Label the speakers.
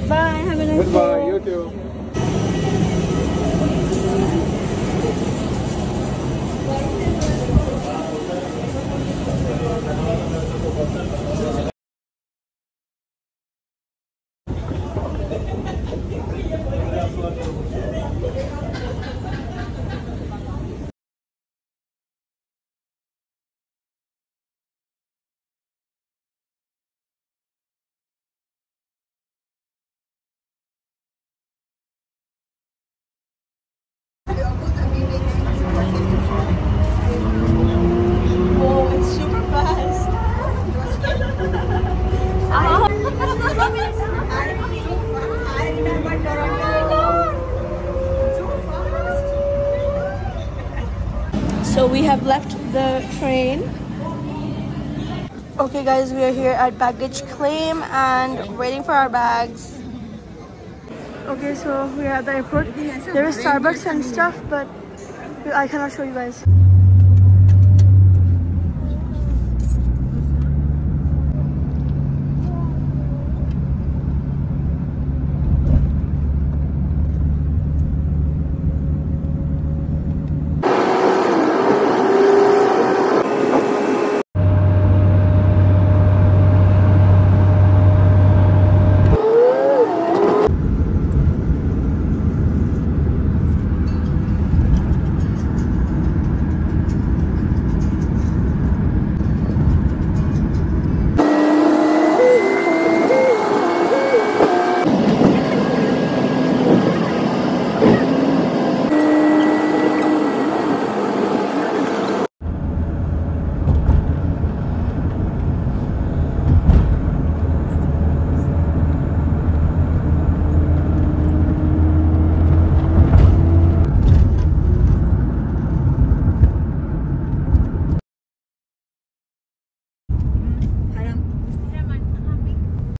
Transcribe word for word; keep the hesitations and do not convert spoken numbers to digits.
Speaker 1: Bye. Have a nice day.
Speaker 2: Goodbye. You too.
Speaker 1: Oh, it's super fast. So we have left the train. Okay guys, we are here at baggage claim and waiting for our bags. Okay, so we are at the airport. There is Starbucks and stuff, but I cannot show you guys.